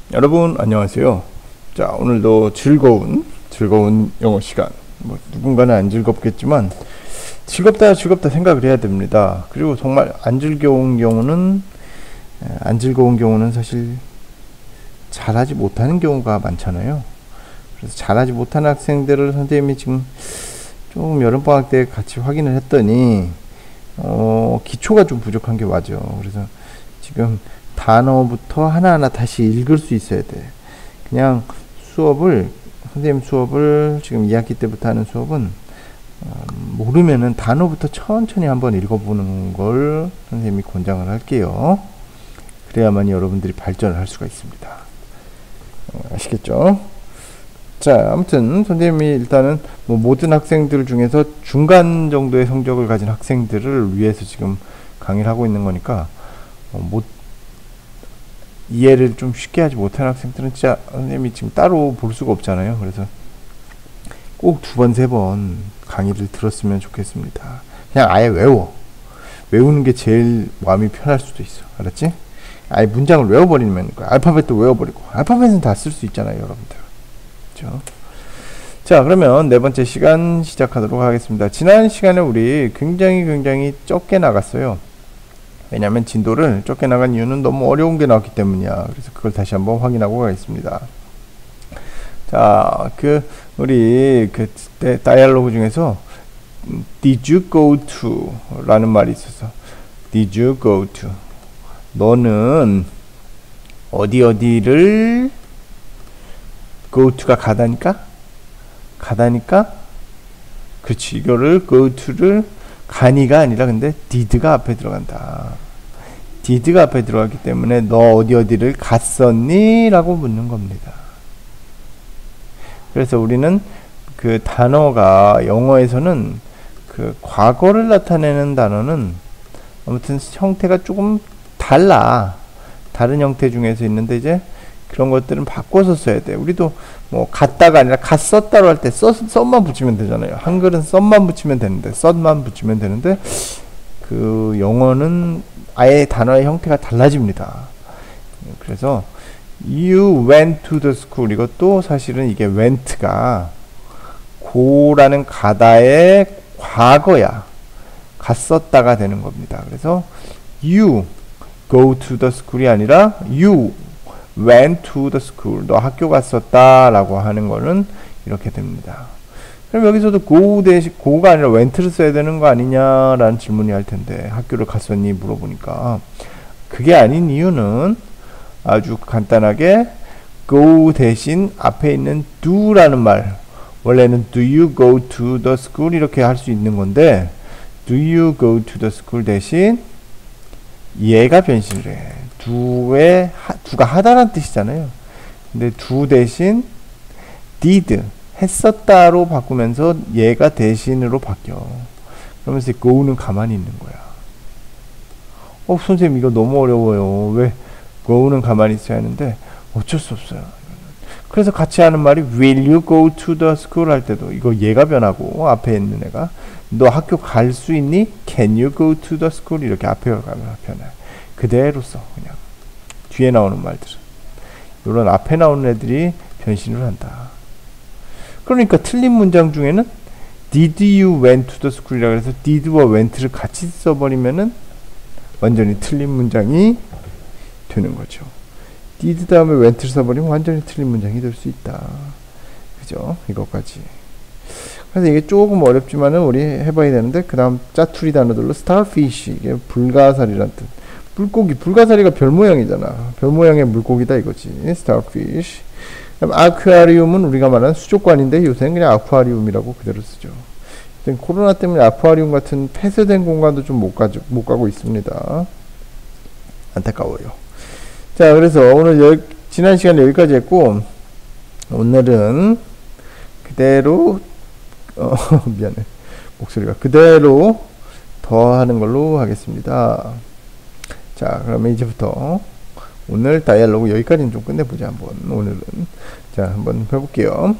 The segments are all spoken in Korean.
여러분 안녕하세요. 자, 오늘도 즐거운 영어 시간. 뭐 누군가는 안 즐겁겠지만 즐겁다 생각을 해야 됩니다. 그리고 정말 안 즐거운 경우는 사실 잘하지 못하는 경우가 많잖아요. 그래서 잘하지 못하는 학생들을 선생님이 지금 좀 여름방학 때 같이 확인을 했더니 기초가 좀 부족한 게 맞아요. 그래서 지금 단어부터 하나하나 다시 읽을 수 있어야 돼. 그냥 선생님 수업을 지금 2학기 때부터 하는 수업은 모르면은 단어부터 천천히 한번 읽어보는 걸 선생님이 권장을 할게요. 그래야만 여러분들이 발전을 할 수가 있습니다. 아시겠죠? 자, 아무튼 선생님이 일단은 모든 학생들 중에서 중간 정도의 성적을 가진 학생들을 위해서 지금 강의를 하고 있는 거니까 이해를 좀 쉽게 하지 못하는 학생들은 진짜 선생님이 지금 따로 볼 수가 없잖아요. 그래서 꼭 2번, 3번 강의를 들었으면 좋겠습니다. 그냥 아예 외우는 게 제일 마음이 편할 수도 있어. 알았지? 아예 문장을 외워버리면 알파벳도 외워버리고, 알파벳은 다 쓸 수 있잖아요, 여러분들. 그렇죠? 자, 그러면 4번째 시간 시작하도록 하겠습니다. 지난 시간에 우리 굉장히 적게 나갔어요. 왜냐하면 진도를 적게 나간 이유는 너무 어려운 게 나왔기 때문이야. 그래서 그걸 다시 한번 확인하고 가겠습니다. 자, 우리 다이얼로그 중에서 Did you go to? 라는 말이 있어서 Did you go to? 너는 어디를 go to가 가다니까? 그렇지. 이거를 go to를 가니가 아니라 근데 did가 앞에 들어간다. did가 앞에 들어갔기 때문에 너 어디를 갔었니? 라고 묻는 겁니다. 그래서 우리는 그 단어가 영어에서는 그 과거를 나타내는 단어는 아무튼 형태가 조금 다른 형태 중에서 있는데 이제 그런 것들은 바꿔서 써야 돼. 우리도 갔다가 아니라 갔었다로 할 때 썸만 붙이면 되잖아요. 한글은 썸만 붙이면 되는데 그 영어는 아예 단어의 형태가 달라집니다. 그래서 You went to the school, 이것도 사실은 이게 went가 go라는 가다의 과거야. 갔었다가 되는 겁니다. 그래서 You go to the school이 아니라 You went to the school, 너 학교 갔었다 라고 하는 거는 이렇게 됩니다. 그럼 여기서도 go가 아니라 went를 써야 되는 거 아니냐 라는 질문이 할 텐데, 학교를 갔었니 물어보니까 그게 아닌 이유는 아주 간단하게 go 대신 앞에 있는 do 라는 말, 원래는 do you go to the school 이렇게 할 수 있는 건데 do you go to the school 대신 얘가 변신을 해. 두가 하다라는 뜻이잖아요. 근데 do 대신 did, 했었다로 바꾸면서 얘가 대신으로 바뀌어. 그러면서 go는 가만히 있는 거야. 선생님 이거 너무 어려워요. 왜 go는 가만히 있어야 하는데? 어쩔 수 없어요. 그래서 같이 하는 말이 will you go to the school 할 때도 이거 얘가 변하고 앞에 있는 애가 너 학교 갈 수 있니? Can you go to the school? 이렇게 앞에 가면 변해. 그대로 써. 그냥 뒤에 나오는 말들은 이런 앞에 나오는 애들이 변신을 한다. 그러니까 틀린 문장 중에는 Did you went to the school 이라고 해서 did와 went를 같이 써버리면은 완전히 틀린 문장이 되는 거죠. did 다음에 went를 써버리면 완전히 틀린 문장이 될 수 있다. 그죠? 이것까지. 그래서 이게 조금 어렵지만은 우리 해봐야 되는데, 그 다음 짜투리 단어들로 starfish, 이게 불가사리란 뜻. 물고기, 불가사리가 별 모양이잖아. 별 모양의 물고기다 이거지. starfish. 아쿠아리움은 우리가 말하는 수족관인데 요새는 그냥 아쿠아리움이라고 그대로 쓰죠. 코로나 때문에 아쿠아리움 같은 폐쇄된 공간도 좀 못 가고 있습니다. 안타까워요. 자, 그래서 오늘 지난 시간에 여기까지 했고, 오늘은 그대로 미안해, 목소리가 그대로 더 하는 걸로 하겠습니다. 자, 그러면 이제부터 오늘 다이얼로그 여기까지는 좀 끝내보자. 한번 오늘은 자 한번 해볼게요.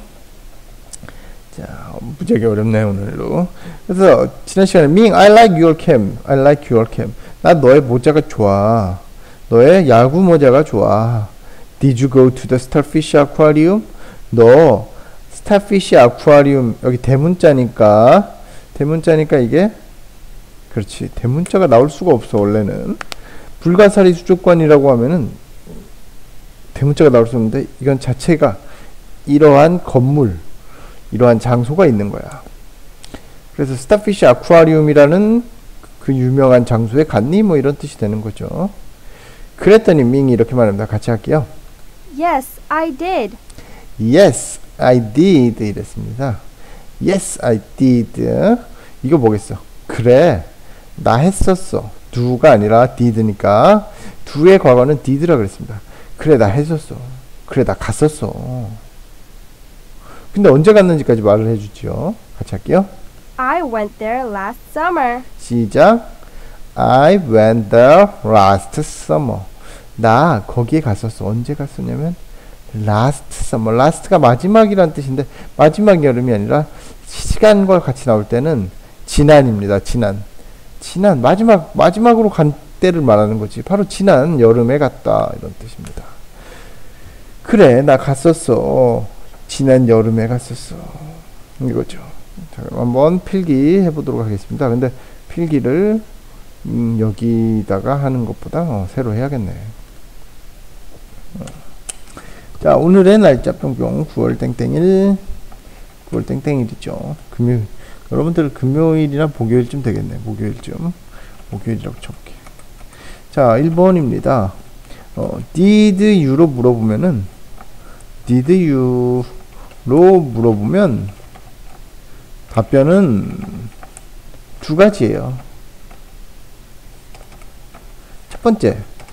자, 무지하게 어렵네 오늘도. 그래서 지난 시간에 Ming, I like your cap. 나 너의 모자가 좋아. 너의 야구 모자가 좋아. Did you go to the starfish aquarium? 너 starfish aquarium 여기 대문자니까 이게 그렇지 대문자가 나올 수가 없어 원래는 불가사리 수족관이라고 하면은 대문자가 나올 수 없는데 이건 자체가 이러한 건물 이러한 장소가 있는 거야. 그래서 스타피쉬 아쿠아리움이라는 그 유명한 장소에 갔니? 뭐 이런 뜻이 되는 거죠. 그랬더니 밍이 이렇게 말합니다. 같이 할게요. Yes, I did. Yes, I did 이랬습니다. Yes, I did. 이거 뭐겠어? 그래, 나 했었어. do가 아니라 did니까 do의 과거는 did라 그랬습니다. 그래, 나 했었어. 그래, 나 갔었어. 근데 언제 갔는지까지 말을 해주죠. 같이 할게요. I went there last summer. 시작. I went there last summer. 나 거기에 갔었어. 언제 갔었냐면 last summer. last가 마지막이란 뜻인데 마지막 여름이 아니라 시간과 같이 나올 때는 지난입니다. 지난 마지막으로 간 때를 말하는 거지. 바로 지난 여름에 갔다 이런 뜻입니다. 그래, 나 갔었어. 지난 여름에 갔었어. 이거죠. 자, 그럼 한번 필기 해보도록 하겠습니다. 근데 필기를 여기다가 하는 것보다 새로 해야겠네. 자, 오늘의 날짜 뿅뿅 9월 땡땡일 9월 땡땡일이죠. 금요일. 여러분들 금요일이나 목요일쯤 되겠네. 목요일쯤. 목요일이라고 쳐볼게. 자, 1번입니다. did you로 물어보면은 did you로 물어보면 답변은 두 가지예요. 첫 번째,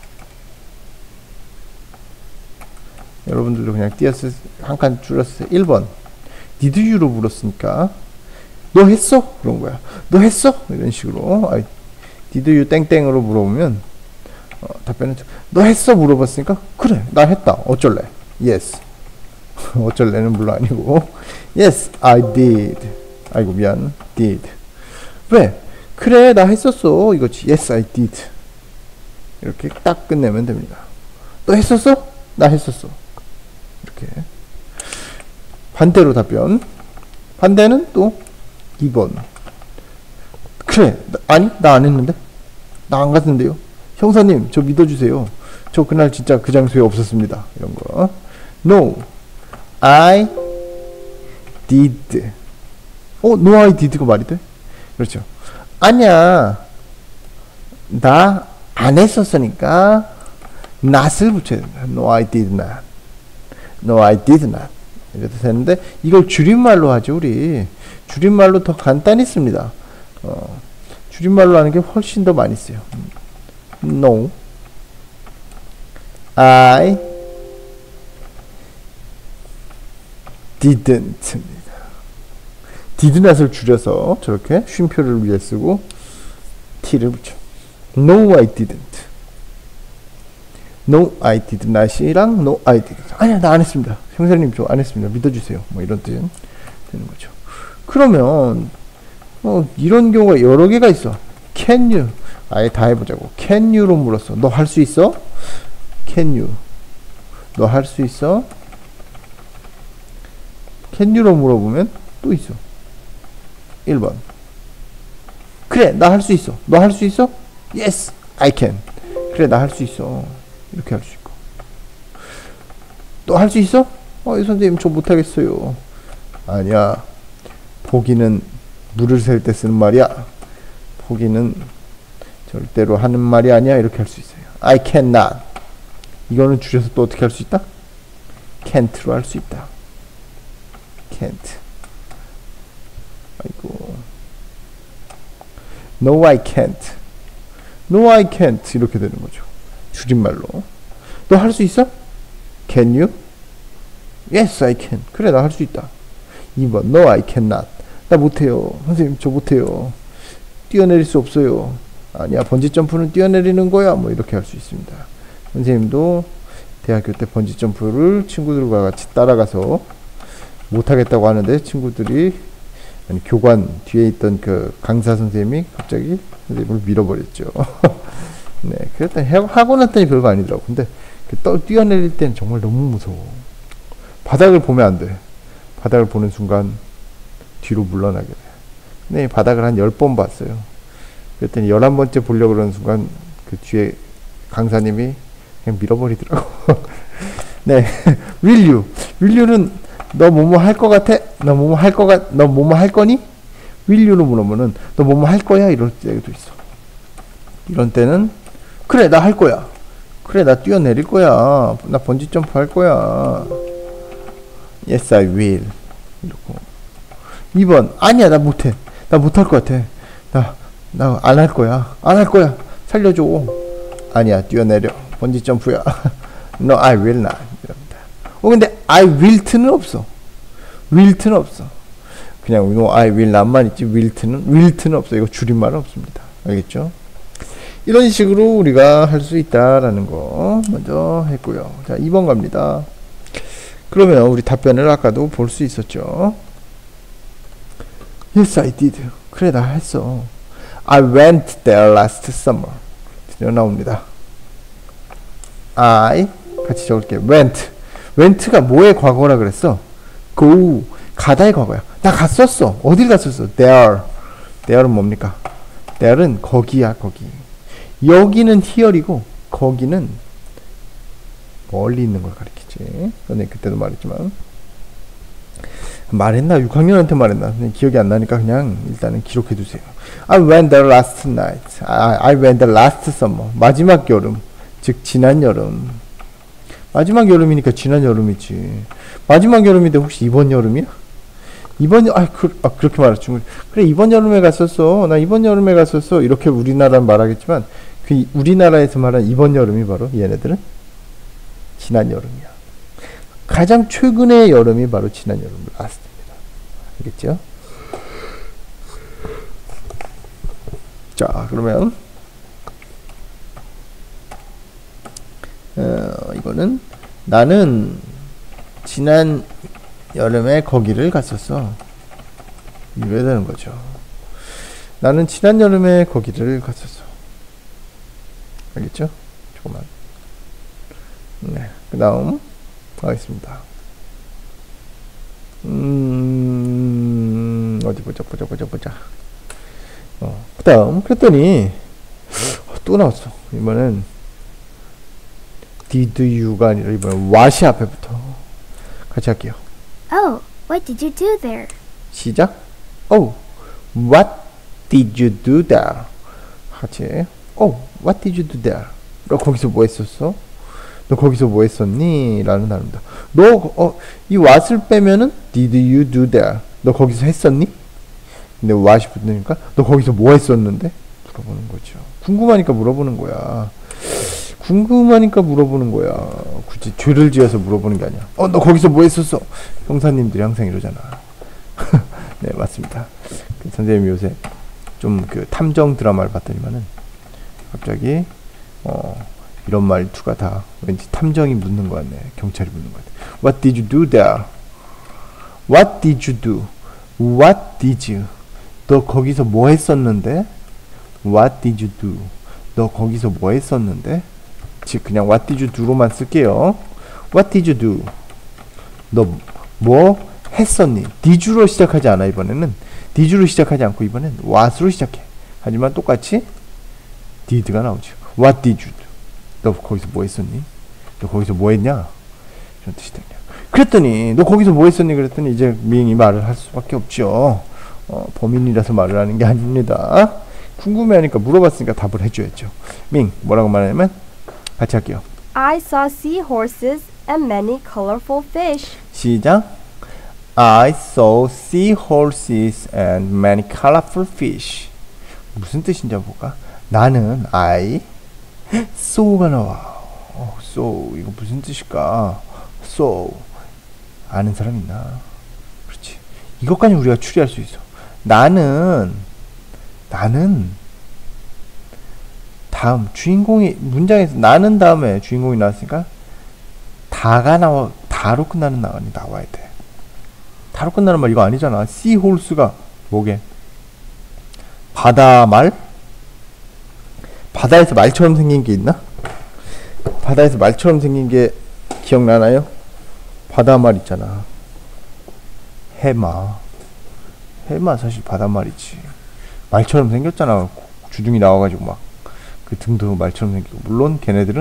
여러분들도 그냥 띄었을 한 칸 줄였어요. 1번 did you로 물었으니까 너 했어? 그런 거야. 너 했어? 이런 식으로 did you 땡땡으로 물어보면 답변은 너 했어? 물어봤으니까 그래 나 했다. 어쩔래? Yes. 어쩔래는 물론 아니고 Yes, I did. 아이고 미안. did. 왜? 그래 나 했었어 이거지. Yes, I did. 이렇게 딱 끝내면 됩니다. 너 했었어? 나 했었어. 이렇게 반대로 답변. 반대는 또 2번. 그래 아니 나 안 했는데 나 안 갔는데요. 형사님 저 믿어주세요. 저 그날 진짜 그 장소에 없었습니다. 이런 거. No, I did. No, I did가 말이 돼? 그렇죠. 아니야 나 안 했었으니까 not을 붙여야 된다. No, I did not. No, I did not. 이렇게 되는데 이걸 줄임말로 하죠. 우리 줄임말로 더 간단히 씁니다. 줄임말로 하는 게 훨씬 더 많이 쓰요. No, I didn't. did not을 줄여서 저렇게 쉼표를 위에 쓰고 t를 붙여. No, I didn't. No, I did not이랑 No, I didn't. 아니야, 나 안 했습니다. 형사님, 저 안 했습니다. 믿어주세요. 뭐 이런 뜻 되는 거죠. 그러면 이런 경우가 여러 개가 있어. Can you? 아예 다 해보자고. Can you로 물었어. 너 할 수 있어? Can you? 너 할 수 있어? Can you로 물어보면 또 있어. 1번. 그래, 나 할 수 있어. 너 할 수 있어? Yes, I can. 그래, 나 할 수 있어. 이렇게 할 수 있고. 너 할 수 있어? 선생님, 저 못하겠어요. 아니야. 포기는 물을 셀 때 쓰는 말이야. 포기는 절대로 하는 말이 아니야. 이렇게 할 수 있어요. I cannot. 이거는 줄여서 또 어떻게 할 수 있다? can't로 할 수 있다. can't. 아이고. No, I can't. No, I can't. 이렇게 되는 거죠. 줄임말로. 너 할 수 있어? Can you? Yes, I can. 그래, 나 할 수 있다. 2번. No, I cannot. 나 못해요. 선생님, 저 못해요. 뛰어내릴 수 없어요. 아니야, 번지 점프는 뛰어내리는 거야. 뭐 이렇게 할 수 있습니다. 선생님도 대학교 때 번지 점프를 친구들과 같이 따라가서 못하겠다고 하는데 친구들이 교관 뒤에 있던 그 강사 선생님이 갑자기 선생님을 밀어버렸죠. 네, 그랬더니 하고 났더니 별거 아니더라고. 근데 뛰어내릴 때는 정말 너무 무서워. 바닥을 보면 안 돼. 바닥을 보는 순간 뒤로 물러나게 돼. 근데 바닥을 한 10번 봤어요. 그랬더니 11번째 보려고 그러는 순간 그 뒤에 강사님이 그냥 밀어버리더라고. 네. will you. will you는 너 뭐뭐 할 것 같아? 너 뭐뭐 할 너 뭐뭐 할 거니? will you로 물으면은 너 뭐뭐 할 거야? 이럴 때도 있어. 이런 때는 그래 나 할 거야. 그래 나 뛰어내릴 거야. 나 번지 점프 할 거야. Yes I will. 이러고. 2번 아니야 나 못해. 나 못할 것 같아. 나 안 할 거야. 안 할 거야. 살려줘. 아니야 뛰어내려. 번지 점프야. No I will not. 이럽니다. 근데 I will는 없어. will는 없어. 그냥 no I will not만 있지 will는 없어. 이거 줄임말은 없습니다. 알겠죠? 이런 식으로 우리가 할 수 있다라는 거 먼저 했고요. 자, 2번 갑니다. 그러면 우리 답변을 아까도 볼 수 있었죠. Yes, I did. 그래, 나 했어. I went there last summer. 드디어 나옵니다. I 같이 적을게. went가 뭐의 과거라 그랬어? go 가다의 과거야. 나 갔었어. 어딜 갔었어? there는 뭡니까? there는 거기야, 거기. 여기는 here이고 거기는 멀리 있는 걸 가리키지. 근데 그때도 말했지만 말했나? 6학년한테 말했나? 그냥 기억이 안 나니까 그냥 일단은 기록해 두세요. I went there last night. I went there last summer. 마지막 여름. 즉 지난 여름. 마지막 여름이니까 지난 여름이지. 마지막 여름인데 혹시 이번 여름이야? 그렇게 말했지. 그래 이번 여름에 갔었어. 나 이번 여름에 갔었어. 이렇게 우리나라는 말하겠지만 그 우리나라에서 말한 이번 여름이 바로 얘네들은 지난 여름이야. 가장 최근의 여름이 바로 지난 여름 라스트입니다. 알겠죠? 자, 그러면 이거는 나는 지난 여름에 거기를 갔었어. 이래야 되는 거죠. 나는 지난 여름에 거기를 갔었어. 알겠죠? 조금만. 네, 그 다음 하겠습니다. 어디 보자. 그 다음 그랬더니 또 나왔어. 이번엔 did you가 아니라 이번엔 what이 앞에부터 같이 할게요. Oh, what did you do there? 시작. Oh, what did you do there? 같이. Oh, what did you do there? 너 거기서 뭐 했었어? 너 거기서 뭐 했었니? 라는 단어입니다. 이 what을 빼면은 did you do there? 너 거기서 했었니? 근데 what이 붙으니까 너 거기서 뭐 했었는데? 물어보는 거죠. 궁금하니까 물어보는 거야. 굳이 죄를 지어서 물어보는 게 아니야. 너 거기서 뭐 했었어? 형사님들이 항상 이러잖아. 네, 맞습니다. 선생님이 요새 좀 그 탐정 드라마를 봤더니만은 갑자기 이런 말투가 다 왠지 탐정이 묻는 것 같네. 경찰이 묻는 것 같아. What did you do there? What did you do? What did you? 너 거기서 뭐 했었는데? What did you do? 너 거기서 뭐 했었는데? 즉 그냥 What did you do로만 쓸게요. What did you do? 너 뭐 했었니? did you로 시작하지 않아. 이번에는 did로 시작하지 않고 이번엔 what으로 시작해. 하지만 똑같이 did가 나오죠. What did you do? 너 거기서 뭐 했었니? 너 거기서 뭐 했냐? 이런 뜻이 되냐. 그랬더니 너 거기서 뭐 했었니? 그랬더니 이제 밍이 말을 할 수밖에 없죠. 범인이라서 말을 하는 게 아닙니다. 궁금해하니까 물어봤으니까 답을 해줘야죠. 밍 뭐라고 말하냐면 같이 할게요. I saw seahorses and many colorful fish. 시작. I saw seahorses and many colorful fish. 무슨 뜻인지 한번 볼까? 나는 I saw가 나와. saw 이거 무슨 뜻일까? saw 아는 사람 있나? 그렇지. 이것까지 우리가 추리할 수 있어. 나는 다음 주인공이 문장에서 나는 다음에 주인공이 나왔으니까 다가 나와. 다로 끝나는 말이 나와야 돼. 다로 끝나는 말 이거 아니잖아. seahorse가 뭐게? 바다 말? 바다에서 말처럼 생긴 게 있나? 바다에서 말처럼 생긴 게 기억나나요? 바다말 있잖아. 해마. 해마 사실 바다말이지. 말처럼 생겼잖아. 주둥이 나와가지고 막 그 등도 말처럼 생기고. 물론 걔네들은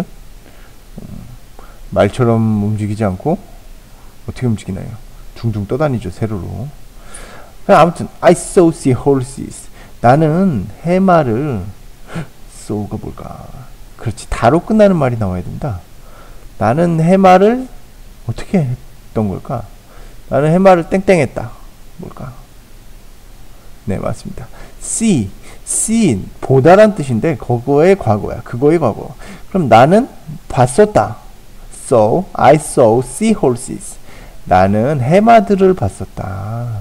말처럼 움직이지 않고 어떻게 움직이나요? 둥둥 떠다니죠, 세로로. 아무튼 I saw seahorses. 나는 해마를 saw가 뭘까? 그렇지, 다로 끝나는 말이 나와야 된다. 나는 해마를 어떻게 했던 걸까? 나는 해마를 땡땡했다. 뭘까? 네, 맞습니다. see 보다란 뜻인데 그거의 과거야. 그거의 과거. 그럼 나는 봤었다. I saw seahorses. 나는 해마들을 봤었다.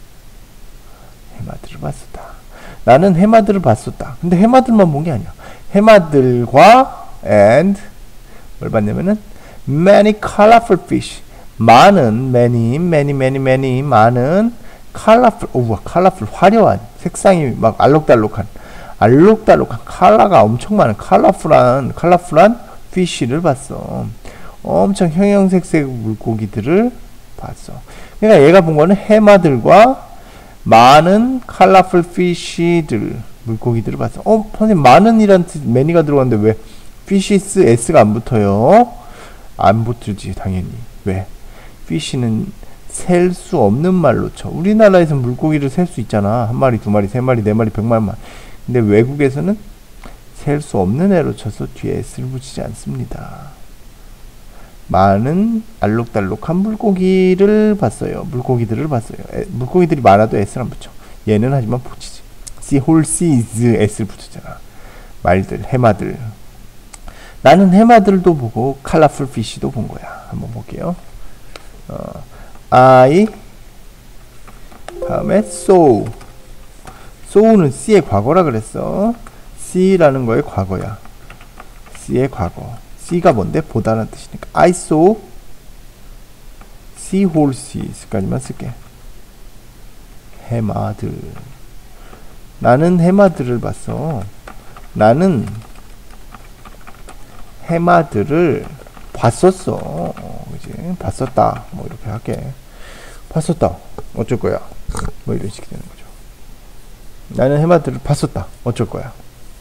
해마들을 봤었다. 나는 해마들을 봤었다. 근데 해마들만 본 게 아니야. 해마들과 and 뭘 봤냐면은 many colorful fish. 많은 many 많은 colorful 화려한 색상이 막 알록달록한 컬러가 엄청 많은 colorful한 fish를 봤어. 엄청 형형색색 물고기들을 봤어. 그러니까 얘가 본 거는 해마들과 많은 colorful fish들 물고기들을 봤어. 선생님 많은이란 뜻 many가 들어갔는데 왜 fishes s가 안 붙어요? 안 붙을지 당연히. 왜? fish는 셀 수 없는 말로 쳐. 우리나라에서 물고기를 셀 수 있잖아. 한 마리, 두 마리, 세 마리, 네 마리, 100마리. 근데 외국에서는 셀 수 없는 애로 쳐서 뒤에 s를 붙이지 않습니다. 많은 알록달록한 물고기들을 봤어요. 물고기들이 많아도 s를 안 붙여. 얘는 하지만 붙이지. seahorses s를 붙였잖아. 말들, 해마들. 나는 해마들도 보고 colorful fish도 본 거야. 한번 볼게요. I 다음에 saw는 C의 과거라 그랬어. C라는 거의 과거야. C의 과거. C가 뭔데? 보다는 뜻이니까. I saw seahorses 까지만 쓸게. 해마들. 나는 해마들을 봤어. 나는 해마들을 봤었어. 그지? 봤었다. 뭐 이렇게 할게. 봤었다. 어쩔 거야? 뭐 이런 식이 되는 거죠. 나는 해마들을 봤었다. 어쩔 거야?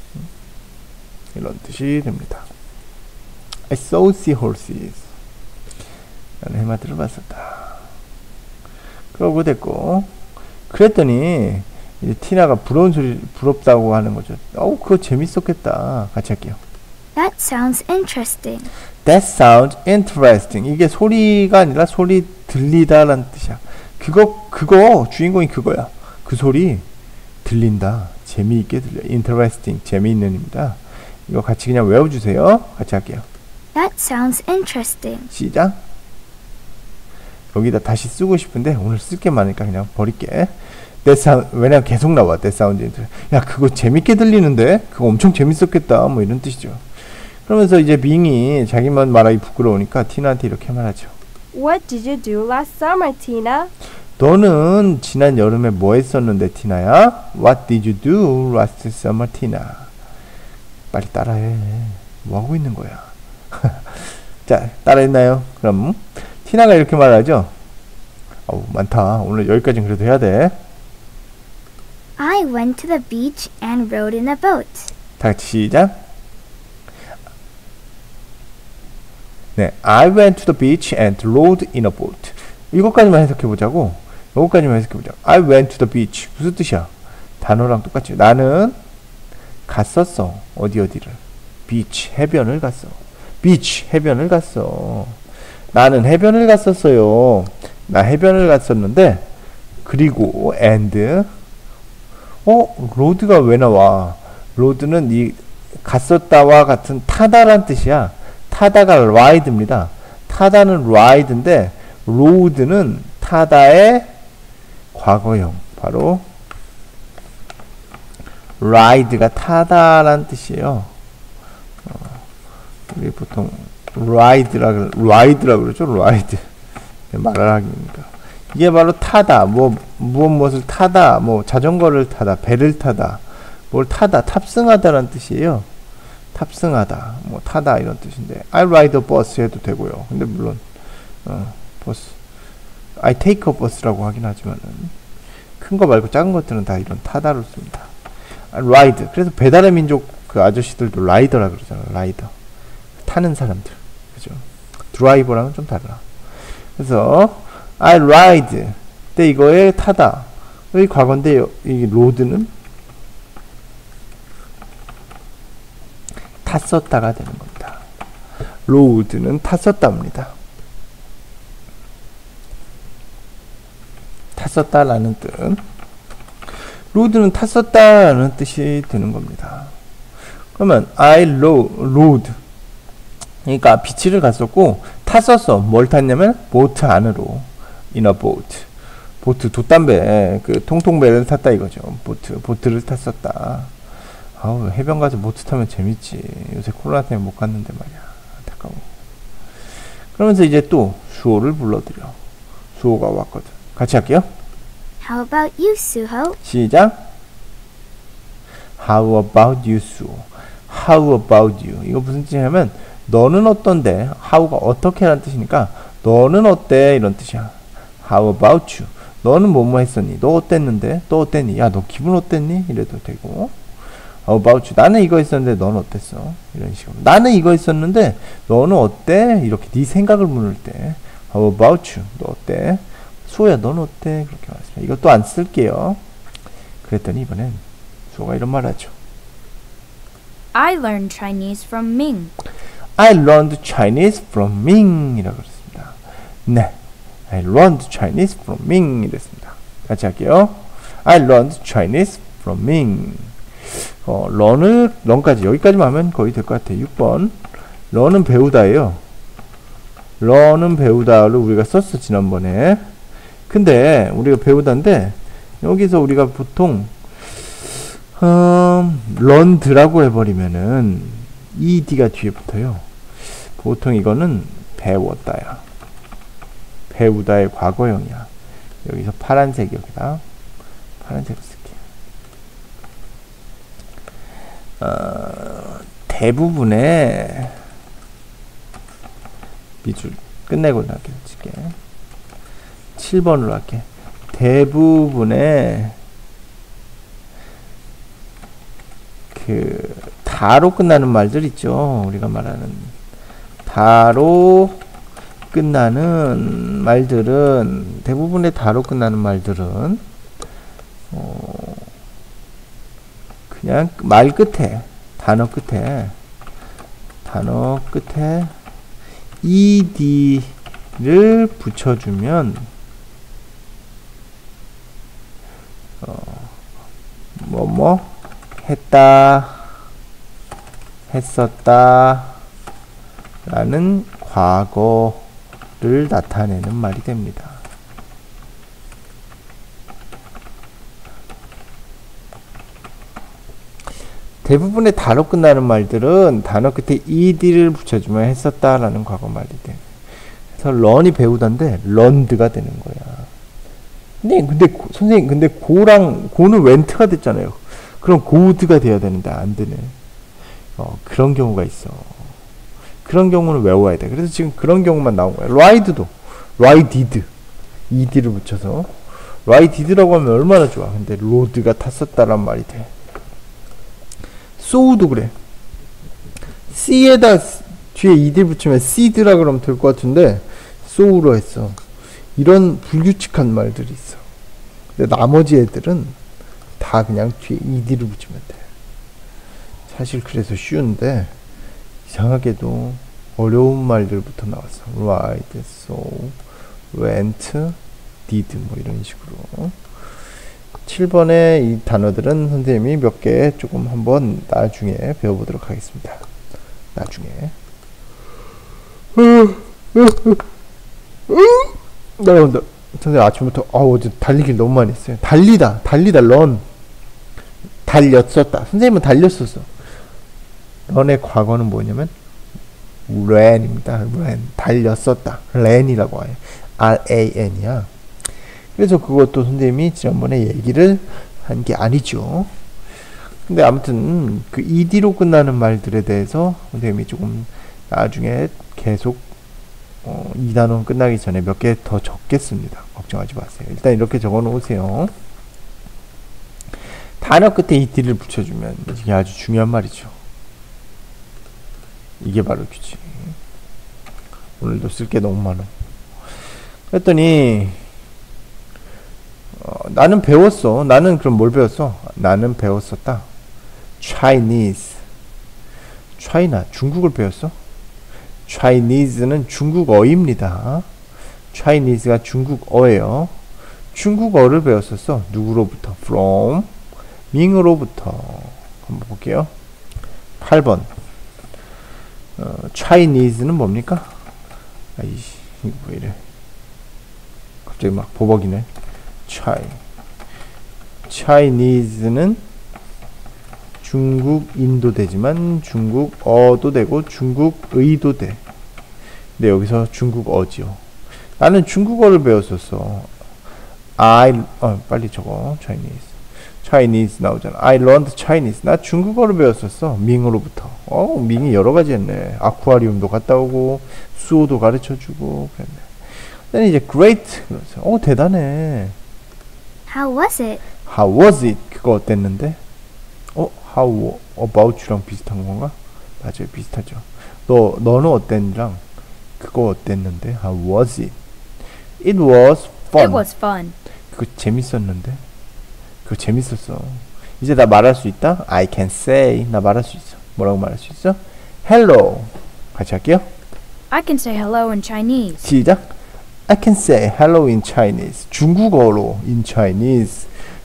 이런 뜻이 됩니다. I saw seahorses. 나는 해마들을 봤었다. 그러고 됐고. 그랬더니 이제 티나가 부럽다고 하는 거죠. 그거 재밌었겠다. 같이 할게요. That sounds interesting. That sounds interesting. 이게 소리가 아니라 소리 들리다라는 뜻이야. 그거 주인공이 그거야. 그 소리 들린다. 재미있게 들려. Interesting. 재미있는입니다. 이거 같이 그냥 외워주세요. 같이 할게요. That sounds interesting. 시작. 여기다 다시 쓰고 싶은데 오늘 쓸 게 많으니까 그냥 버릴게. That sound, 왜냐면 계속 나와. That sounds interesting. 야, 그거 재밌게 들리는데? 그거 엄청 재밌었겠다. 뭐 이런 뜻이죠. 그러면서 이제 밍이 자기만 말하기 부끄러우니까 티나한테 이렇게 말하죠. What did you do last summer, Tina? 너는 지난 여름에 뭐 했었는데, 티나야? What did you do last summer, Tina? 빨리 따라해. 뭐 하고 있는 거야? 자, 따라했나요? 그럼 티나가 이렇게 말하죠. 많다. 오늘 여기까지는 그래도 해야 돼. I went to the beach and rode in a boat. 다 같이 시작. 네, I went to the beach and rode in a boat. 이것까지만 해석해보자고. 이것까지만 해석해보자고. I went to the beach. 무슨 뜻이야? 단어랑 똑같지. 나는 갔었어. 어디를? beach, 해변을 갔어. beach, 해변을 갔어. 나는 해변을 갔었어요. 나 해변을 갔었는데, 그리고 and 로드가 왜 나와? 로드는 이 갔었다와 같은 타다란 뜻이야. 타다가 ride입니다. 타다는 ride인데 로드는 타다의 과거형. 바로 ride가 타다란 뜻이에요. 우리 보통 ride라 그러죠. ride. 말을 하기니까. 이게 바로 타다. 무엇을 타다. 자전거를 타다. 배를 타다. 뭘 타다. 탑승하다라는 뜻이에요. 탑승하다, 뭐 타다 이런 뜻인데 I ride a bus 해도 되고요. 근데 물론 버스 I take a bus라고 하긴 하지만은 큰 거 말고 작은 것들은 다 이런 타다로 씁니다. 라이드. 그래서 배달의 민족 그 아저씨들도 라이더라 그러잖아요. 라이더. 타는 사람들. 그죠? 드라이버랑은 좀 달라. 그래서 I ride. 근데 이거에 타다. 의 과거인데 이 로드는 탔었다가 되는 겁니다. 로드는 탔었답니다. 탔었다라는 뜻. 로드는 탔었다라는 뜻이 되는 겁니다. 그러면 I rode. 그러니까 비치를 갔었고 탔었어. 뭘 탔냐면 보트 안으로. in a boat. 보트 돛담배 그 통통배를 탔다 이거죠. 보트를 탔었다. 아우 해변 가서 보트 타면 재밌지. 요새 코로나 때문에 못 갔는데 말이야. 안타까워. 그러면서 이제 또 수호를 불러드려. 수호가 왔거든. 같이 할게요. How about you, Suho? 시작. How about you, 수호. How about you. 이거 무슨 뜻이냐면 너는 어떤데? how가 어떻게 라는 뜻이니까 너는 어때? 이런 뜻이야. How about you. 너는 뭐뭐 했었니? 너 어땠는데? 너 어땠니? 야, 너 기분 어땠니? 이래도 되고. How about you? 나는 이거 했었는데 너는 어땠어? 이런 식으로. 나는 이거 했었는데 너는 어때? 이렇게 네 생각을 물을 때 How about you? 너 어때? 수호야, 너는 어때? 그렇게 말했습니다. 이것도 안 쓸게요. 그랬더니 이번엔 수호가 이런 말 하죠. I learned Chinese from Ming. I learned Chinese from Ming 이라고 그랬습니다. 네. I learned Chinese from Ming 이랬습니다. 같이 할게요. I learned Chinese from Ming. learn까지 여기까지만 하면 거의 될 것 같아요. 6번. learn은 배우다예요. lear는 배우다를 우리가 썼어 지난번에. 근데 우리가 배우다인데 여기서 우리가 보통 learned라고 해버리면은 ed가 뒤에 붙어요. 보통 이거는 배웠다야. 배우다의 과거형이야. 여기서 파란색 여기다 파란색을 쓸게요. 대부분의 밑줄 끝내고 할게. 7번으로 할게. 대부분의 그 다로 끝나는 말들 있죠. 우리가 말하는 다로 끝나는 말들은 대부분의 다로 끝나는 말들은 그냥 말 끝에 단어 끝에 ed를 붙여주면 뭐뭐 했다 했었다 라는 과거를 나타내는 말이 됩니다. 대부분의 단어 끝나는 말들은 단어 끝에 ed를 붙여주면 했었다라는 과거 말이 돼. 그래서 learn이 배우다인데 learned가 되는 거야. 선생님 근데 고는 went가 됐잖아요. 그럼 go'd가 돼야 되는데 안 되네. 그런 경우가 있어. 그런 경우는 외워야 돼. 그래서 지금 그런 경우만 나온 거야. ride도 ride ed를 붙여서 ride라고 하면 얼마나 좋아. 근데 road가 탔었다란 말이 돼. sow도 그래. c에다 뒤에 ed 붙이면 seed라 그러면 될 것 같은데 sow로 했어. 이런 불규칙한 말들이 있어. 근데 나머지 애들은 다 그냥 뒤에 ed를 붙이면 돼. 사실 그래서 쉬운데 이상하게도 어려운 말들부터 나왔어. ride, sow, went, did 뭐 이런 식으로. 7번의 이 단어들은 선생님이 몇 개 조금 한번 나중에 배워보도록 하겠습니다. 나중에. 나온다. 선생님 아침부터 어제 달리기를 너무 많이 했어요. 달리다 run. 달렸었다. 선생님은 달렸었어. run의 과거는 뭐냐면 ran입니다. ran. 달렸었다. ran이라고 해요. ran이야. 그래서 그것도 선생님이 지난번에 얘기를 한 게 아니죠. 근데 아무튼 그 ed로 끝나는 말들에 대해서 선생님이 조금 나중에 계속 이 단원 끝나기 전에 몇 개 더 적겠습니다. 걱정하지 마세요. 일단 이렇게 적어 놓으세요. 단어 끝에 ed를 붙여주면 이게 아주 중요한 말이죠. 이게 바로 규칙. 오늘도 쓸 게 너무 많아. 그랬더니 나는 배웠어. 나는 그럼 뭘 배웠어? 나는 배웠었다. Chinese. China. 중국을 배웠어? Chinese는 중국어입니다. Chinese가 중국어예요. 중국어를 배웠었어. 누구로부터? From. 밍으로부터. 한번 볼게요. 8번. Chinese는 뭡니까? 아이씨, 이거 왜 이래. 갑자기 막 버벅이네. Chinese는 중국인도 되지만 중국어도 되고 중국의도 돼. 근데 여기서 중국어지요. 나는 중국어를 배웠었어. 빨리 적어. Chinese 나오잖아. I learned Chinese. 나 중국어를 배웠었어. 밍으로부터. 밍이 여러 가지 했네. 아쿠아리움도 갔다 오고 수호도 가르쳐주고 그랬네. 근데 이제 great. 대단해. How was it? How was it? 그거 어땠는데? How about you랑 비슷한 건가? 맞아요, 비슷하죠. 너는 어땠니랑 그거 어땠는데? How was it? It was fun. It was fun. 그거 재밌었는데? 그거 재밌었어. 이제 나 말할 수 있다? I can say. 나 말할 수 있어. 뭐라고 말할 수 있어? Hello. 같이 할게요. I can say hello in Chinese. 시작. I can say hello in Chinese. 중국어로 in Chinese.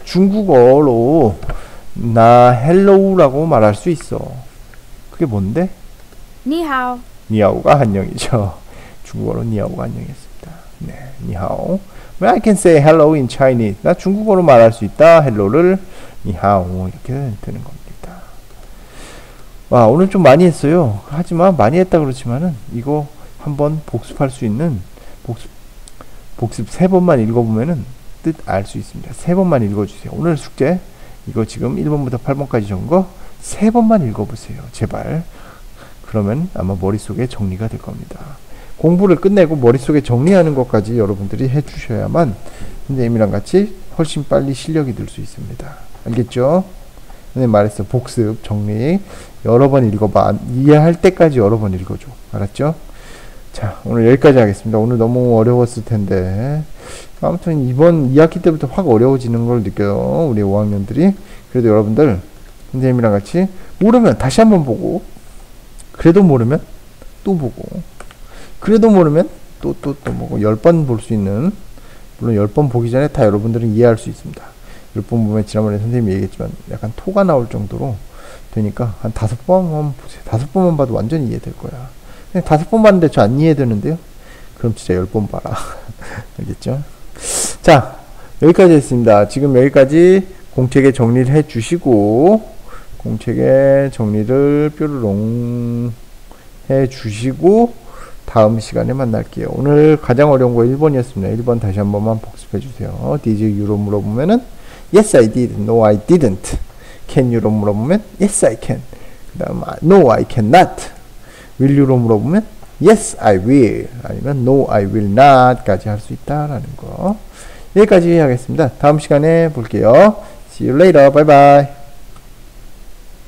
중국어로 나 hello라고 말할 수 있어. 그게 뭔데? 니하오. 니하오가 한영이죠. 중국어로 니하오가 한영이었습니다. 네, 니하오. I can say hello in Chinese. 나 중국어로 말할 수 있다. hello를 니하오 이렇게 되는 겁니다. 와, 오늘 좀 많이 했어요. 하지만 많이 했다 그렇지만은 이거 한번 복습할 수 있는 복습 3번만 읽어보면은 뜻 알 수 있습니다. 3번만 읽어주세요. 오늘 숙제 이거 지금 1번부터 8번까지 적은 거 3번만 읽어보세요. 제발. 그러면 아마 머릿속에 정리가 될 겁니다. 공부를 끝내고 머릿속에 정리하는 것까지 여러분들이 해주셔야만 선생님이랑 같이 훨씬 빨리 실력이 늘 수 있습니다. 알겠죠? 선생님 말했어. 복습, 정리 여러 번 읽어봐. 이해할 때까지 여러 번 읽어줘. 알았죠? 자, 오늘 여기까지 하겠습니다. 오늘 너무 어려웠을 텐데 아무튼 이번 2학기 때부터 확 어려워지는 걸 느껴요. 우리 5학년들이. 그래도 여러분들 선생님이랑 같이 모르면 다시 한번 보고 그래도 모르면 또 보고 그래도 모르면 또 보고 10번 볼 수 있는, 물론 10번 보기 전에 다 여러분들은 이해할 수 있습니다. 10번 보면 지난번에 선생님이 얘기했지만 약간 토가 나올 정도로 되니까 한 5번만 보세요. 5번만 봐도 완전히 이해될 거야. 5번 봤는데 저 안 이해되는데요? 그럼 진짜 10번 봐라. 알겠죠? 자, 여기까지 했습니다. 지금 여기까지 공책에 정리를 해 주시고, 공책에 정리를 뾰로롱 해 주시고, 다음 시간에 만날게요. 오늘 가장 어려운 거 1번이었습니다. 1번 다시 한 번만 복습해 주세요. Did you로 물어보면은 Yes, I did. No, I didn't. Can you로 물어보면 Yes, I can. 그 다음 No, I cannot. Will you로 물어보면 Yes, I will. 아니면 No, I will not 까지 할 수 있다라는 거. 여기까지 하겠습니다. 다음 시간에 볼게요. See you later. Bye bye.